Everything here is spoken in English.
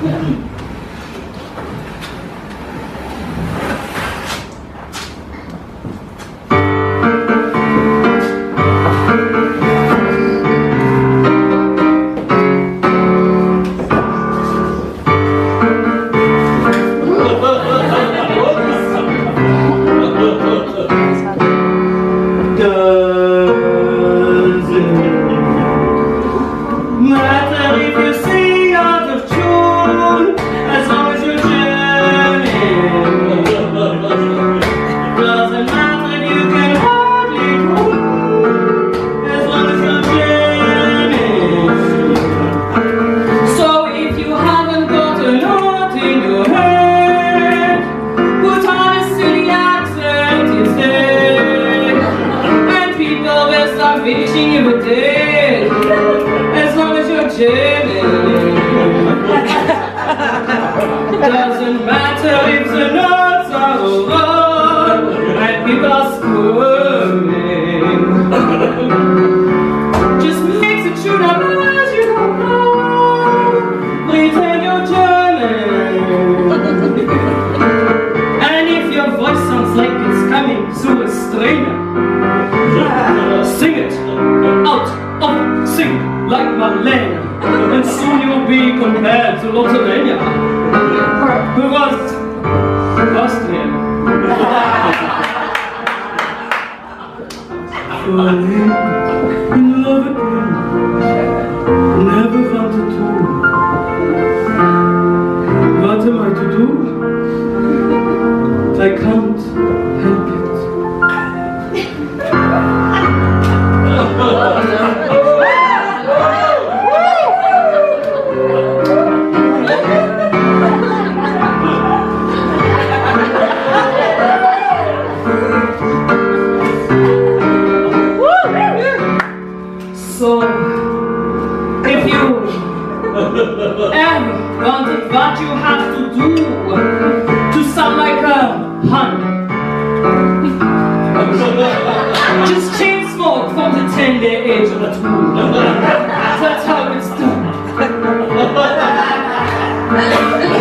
Doesn't matter if the notes are over and people are squirming. Just mix the tune up as you go along. Pretend you're German. And if your voice sounds like it's coming through a strainer, sing it out of sync like Marlene. And soon you'll be compared to Lottolenia, who was Austrian. Falling in love again, never wanted to. What am I to do? I can't help it. So, if you ever wondered what you have to do to sound like a hun, just chain smoke from the tender age of a tool. That's how it's done.